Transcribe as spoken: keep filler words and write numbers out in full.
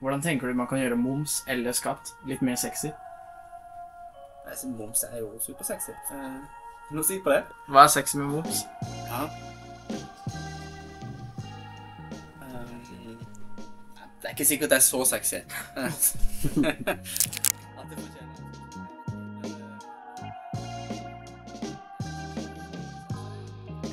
Hvordan tenker du man kan gjøre moms eller skatt litt mer sexy? Altså, moms er jo supersexy. Uh, noe å si på det? Hva er sexy med moms? Ja. Um, det er ikke sikkert det er så sexy. At det fortjener.